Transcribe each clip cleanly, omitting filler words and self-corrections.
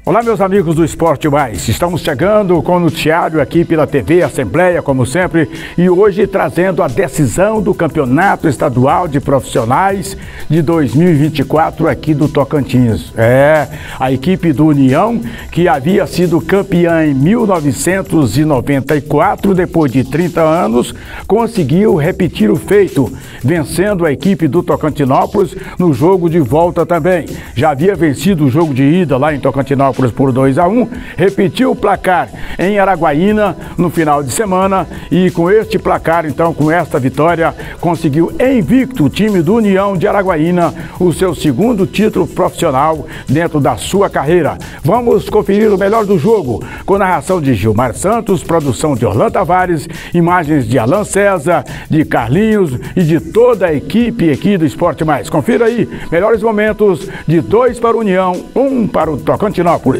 Olá, meus amigos do Esporte Mais. Estamos chegando com o noticiário aqui pela TV Assembleia, como sempre, e hoje trazendo a decisão do Campeonato Estadual de Profissionais de 2024 aqui do Tocantins. A equipe do União, que havia sido campeã em 1994, depois de 30 anos, conseguiu repetir o feito, vencendo a equipe do Tocantinópolis no jogo de volta também. Já havia vencido o jogo de ida lá em Tocantinópolis por 2-1, repetiu o placar em Araguaína no final de semana e com este placar, então, com esta vitória, conseguiu invicto o time do União de Araguaína o seu segundo título profissional dentro da sua carreira. Vamos conferir o melhor do jogo com narração de Gilmar Santos, produção de Orlando Tavares, imagens de Alan César, de Carlinhos e de toda a equipe aqui do Esporte Mais. Confira aí, melhores momentos de 2 para o União, 1 para o Tocantinópolis.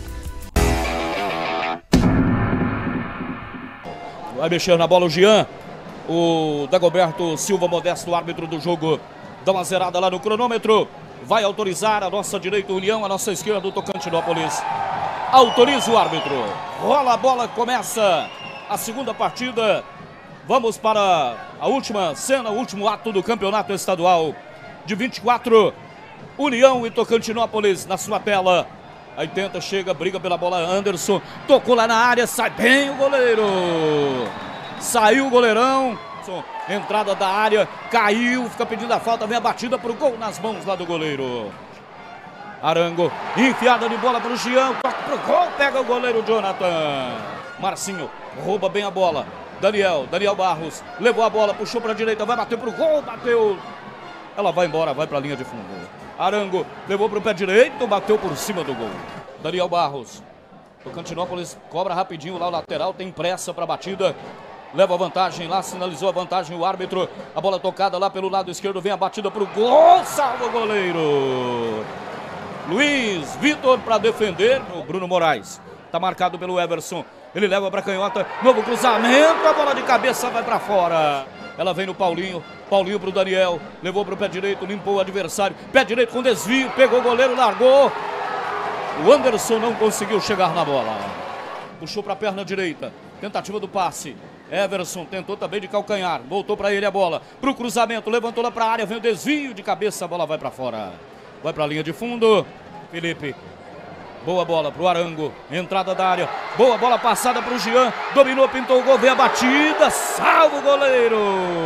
Vai mexer na bola o Jean. O Dagoberto Silva Modesto, árbitro do jogo, dá uma zerada lá no cronômetro. Vai autorizar a nossa direita União, a nossa esquerda do Tocantinópolis. Autoriza o árbitro. Rola a bola, começa a segunda partida. Vamos para a última cena, o último ato do campeonato estadual de 24. União e Tocantinópolis na sua tela. Aí tenta, chega, briga pela bola, Anderson, tocou lá na área, sai bem o goleiro. Saiu o goleirão, entrada da área, caiu, fica pedindo a falta, vem a batida pro gol nas mãos lá do goleiro. Arango, enfiada de bola pro Jean, toca pro gol, pega o goleiro Jonathan. Marcinho, rouba bem a bola. Daniel Barros, levou a bola, puxou pra direita, vai bater pro gol, bateu. Ela vai embora, vai pra linha de fundo. Arango levou para o pé direito, bateu por cima do gol. Daniel Barros. Tocantinópolis cobra rapidinho lá o lateral, tem pressa para a batida. Leva a vantagem lá, sinalizou a vantagem o árbitro. A bola tocada lá pelo lado esquerdo, vem a batida para o gol, salva o goleiro. Luiz Vitor para defender o Bruno Moraes. Está marcado pelo Everson. Ele leva para a canhota, novo cruzamento, a bola de cabeça vai para fora. Ela vem no Paulinho, Paulinho pro Daniel, levou pro pé direito, limpou o adversário, pé direito com desvio, pegou o goleiro, largou. O Anderson não conseguiu chegar na bola. Puxou pra perna direita, tentativa do passe. Everson tentou também de calcanhar, voltou para ele a bola, pro cruzamento, levantou lá pra área, vem o desvio de cabeça, a bola vai pra fora. Vai pra linha de fundo, Felipe. Boa bola pro Arango, entrada da área, boa bola passada pro Jean, dominou, pintou o gol, vem a batida, salva o goleiro.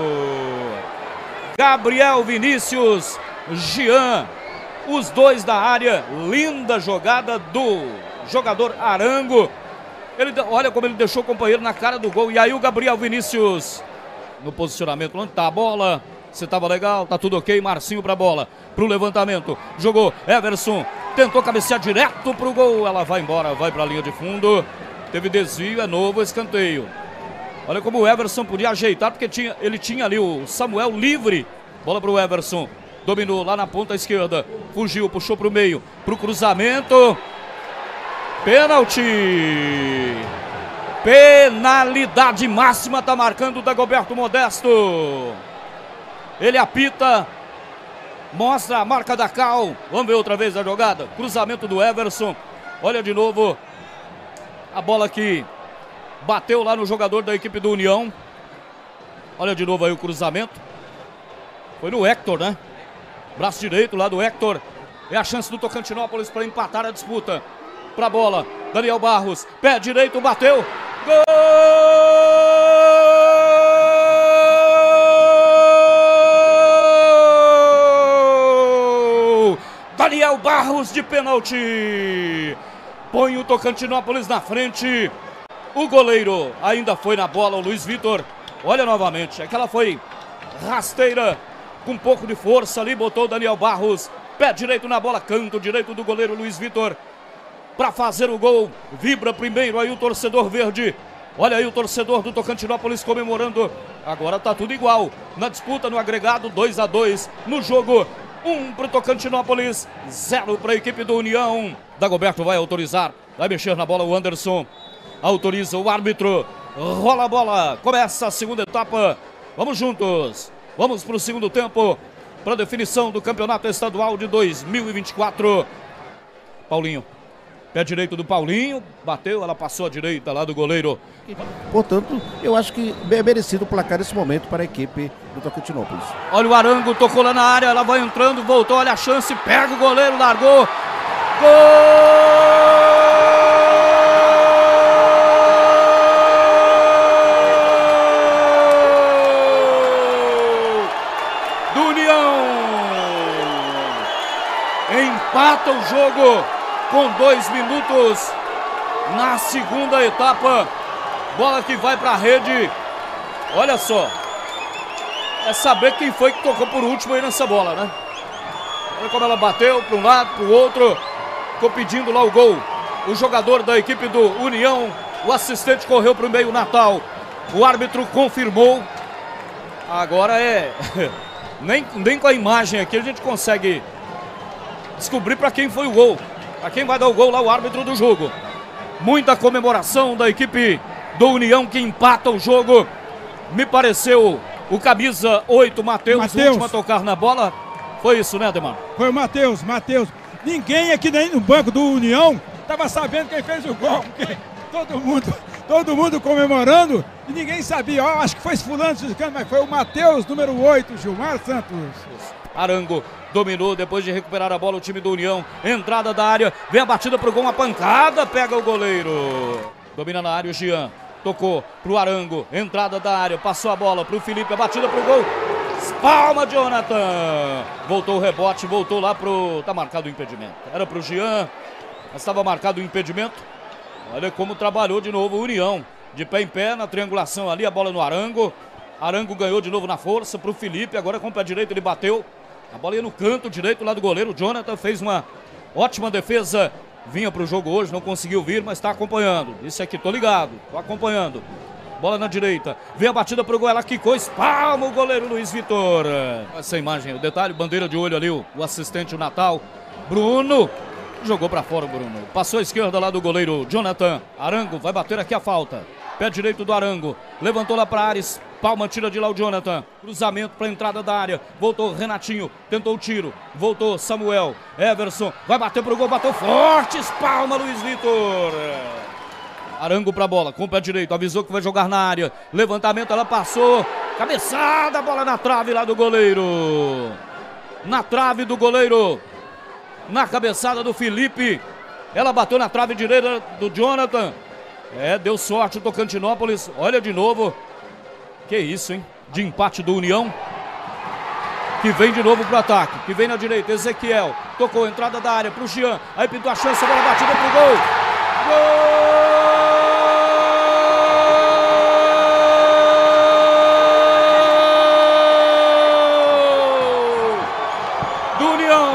Gabriel Vinícius, Jean, os dois da área, linda jogada do jogador Arango. Olha como ele deixou o companheiro na cara do gol, e aí o Gabriel Vinícius no posicionamento, onde tá a bola? Você tava legal, tá tudo ok, Marcinho pra bola, pro levantamento, jogou, Everson, tentou cabecear direto pro gol, ela vai embora, vai pra linha de fundo, teve desvio, é novo escanteio. Olha como o Everson podia ajeitar, porque ele tinha ali o Samuel livre, bola pro Everson, dominou lá na ponta esquerda, fugiu, puxou pro meio, pro cruzamento, pênalti, penalidade máxima, tá marcando o Dagoberto Modesto. Ele apita, mostra a marca da Cal. Vamos ver outra vez a jogada. Cruzamento do Everson. Olha de novo a bola que bateu lá no jogador da equipe do União. Olha de novo aí o cruzamento. Foi no Hector, né? Braço direito lá do Hector. É a chance do Tocantinópolis para empatar a disputa. Pra bola, Daniel Barros. Pé direito, bateu. Gol! Daniel Barros de pênalti, põe o Tocantinópolis na frente, o goleiro ainda foi na bola, o Luiz Vitor, olha novamente, aquela foi rasteira, com um pouco de força ali, botou o Daniel Barros, pé direito na bola, canto direito do goleiro Luiz Vitor, para fazer o gol, vibra primeiro aí o torcedor verde, olha aí o torcedor do Tocantinópolis comemorando, agora tá tudo igual, na disputa, no agregado, 2-2, no jogo, 1 para o Tocantinópolis, 0 para a equipe do União. Dagoberto vai autorizar, vai mexer na bola o Anderson, autoriza o árbitro, rola a bola, começa a segunda etapa, vamos juntos, vamos para o segundo tempo, para a definição do campeonato estadual de 2024. Paulinho Pé direito do Paulinho, bateu, ela passou à direita lá do goleiro. Portanto, eu acho que é merecido o placar nesse momento para a equipe do Tocantinópolis. Olha o Arango, tocou lá na área, ela vai entrando, voltou, olha a chance, pega o goleiro, largou. Gol! Do União! Empata o jogo com 2 minutos na segunda etapa. Bola que vai para a rede. Olha só. É saber quem foi que tocou por último aí nessa bola, né? Olha como ela bateu para um lado, para o outro. Ficou pedindo lá o gol. O jogador da equipe do União, o assistente correu para o meio, Natal. O árbitro confirmou. Agora nem com a imagem aqui a gente consegue descobrir para quem foi o gol. A quem vai dar o gol lá, o árbitro do jogo. Muita comemoração da equipe do União que empata o jogo. Me pareceu o camisa 8, Matheus, o último a tocar na bola. Foi isso, né, Ademar? Foi o Matheus. Ninguém aqui nem no banco do União estava sabendo quem fez o gol. Todo mundo comemorando e ninguém sabia. Ó, acho que foi esse fulano, mas foi o Matheus, número 8, Gilmar Santos. Arango dominou depois de recuperar a bola o time do União. Entrada da área, vem a batida pro gol, uma pancada, pega o goleiro. Domina na área o Jean, tocou pro Arango, entrada da área, passou a bola pro Felipe, a batida pro gol. Palma, Jonathan. Voltou o rebote, voltou lá pro... Tá marcado o impedimento. Era pro Jean, mas estava marcado o impedimento. Olha como trabalhou de novo o União. De pé em pé, na triangulação ali, a bola no Arango. Arango ganhou de novo na força pro Felipe, agora com o pé direito ele bateu. A bola ia no canto direito lá do goleiro. O Jonathan fez uma ótima defesa. Vinha para o jogo hoje, não conseguiu vir, mas está acompanhando. Isso aqui, tô ligado, tô acompanhando. Bola na direita. Vem a batida para o gol, ela quicou, espalma o goleiro Luiz Vitor. Essa imagem, o detalhe, bandeira de olho ali, o assistente, o Natal. Bruno jogou para fora o Bruno. Passou a esquerda lá do goleiro Jonathan. Arango vai bater aqui a falta. Pé direito do Arango. Levantou lá para Ares. Palma tira de lá o Jonathan. Cruzamento para a entrada da área. Voltou Renatinho. Tentou o tiro. Voltou Samuel. Everson. Vai bater pro gol. Bateu forte. Palma Luiz Vitor. Arango para a bola. Com o pé direito. Avisou que vai jogar na área. Levantamento. Ela passou. Cabeçada. Bola na trave lá do goleiro. Na trave do goleiro. Na cabeçada do Felipe. Ela bateu na trave direita do Jonathan. Deu sorte o Tocantinópolis. Olha de novo. Que isso, hein? De empate do União. Que vem de novo pro ataque. Que vem na direita. Ezequiel. Tocou a entrada da área pro Jean. Aí pintou a chance. A bola batida pro gol. Gol! Do União.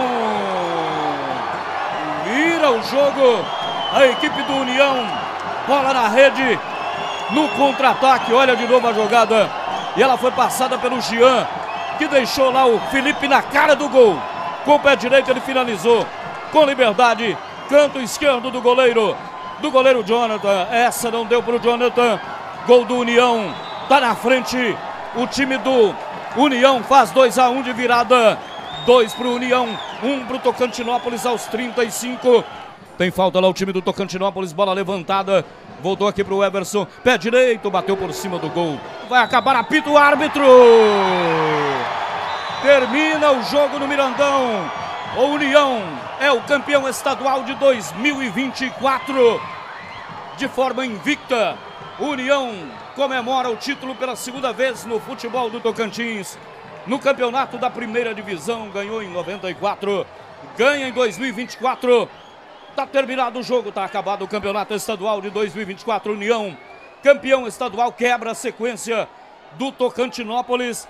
Vira o jogo. A equipe do União. Bola na rede. No contra-ataque, olha de novo a jogada. E ela foi passada pelo Jean, que deixou lá o Felipe na cara do gol. Com o pé direito ele finalizou. Com liberdade, canto esquerdo do goleiro Jonathan. Essa não deu para o Jonathan. Gol do União. Tá na frente. O time do União faz 2-1 de virada. 2 para o União, 1 para o Tocantinópolis aos 35. Tem falta lá o time do Tocantinópolis, bola levantada. Voltou aqui para o Everson, pé direito, bateu por cima do gol. Vai acabar, apita o árbitro. Termina o jogo no Mirandão. O União é o campeão estadual de 2024. De forma invicta, o União comemora o título pela segunda vez no futebol do Tocantins. No campeonato da primeira divisão, ganhou em 94, ganha em 2024. Tá terminado o jogo, tá acabado o campeonato estadual de 2024. União, campeão estadual, quebra a sequência do Tocantinópolis.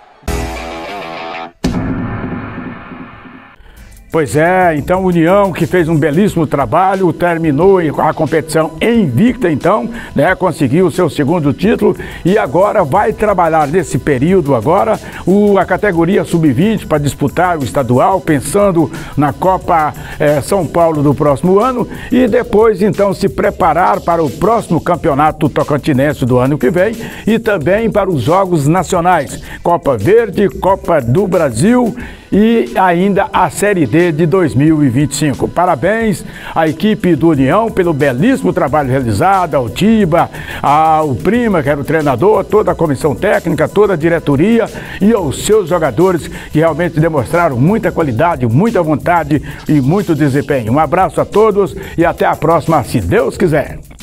Pois é, então União, que fez um belíssimo trabalho, terminou a competição invicta, então, né, conseguiu o seu segundo título e agora vai trabalhar nesse período agora a categoria sub-20 para disputar o estadual, pensando na Copa São Paulo do próximo ano e depois, então, se preparar para o próximo campeonato tocantinense do ano que vem e também para os Jogos Nacionais, Copa Verde, Copa do Brasil e ainda a Série D de 2025. Parabéns à equipe do União pelo belíssimo trabalho realizado, ao Tiba, ao Prima, que era o treinador, toda a comissão técnica, toda a diretoria e aos seus jogadores que realmente demonstraram muita qualidade, muita vontade e muito desempenho. Um abraço a todos e até a próxima, se Deus quiser.